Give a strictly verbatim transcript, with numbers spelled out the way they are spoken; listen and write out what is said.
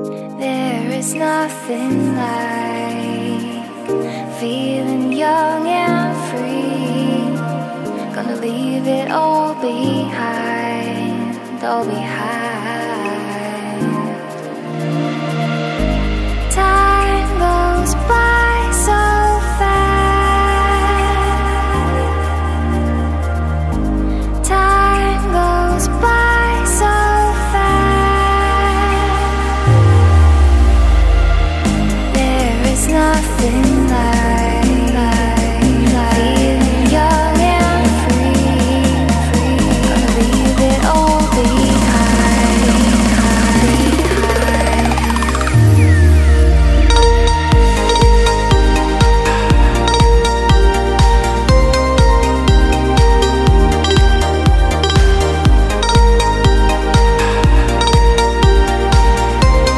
There is nothing like feeling young and free. Gonna leave it all behind, all behind.